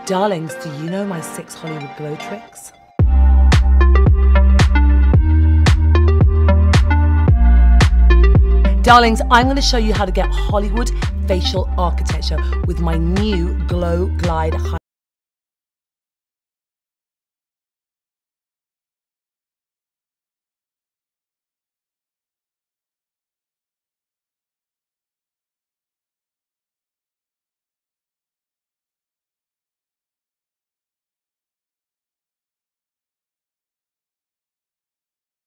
Darlings, do you know my 6 Hollywood glow tricks? Darlings, I'm going to show you how to get Hollywood facial architecture with my new Glow Glide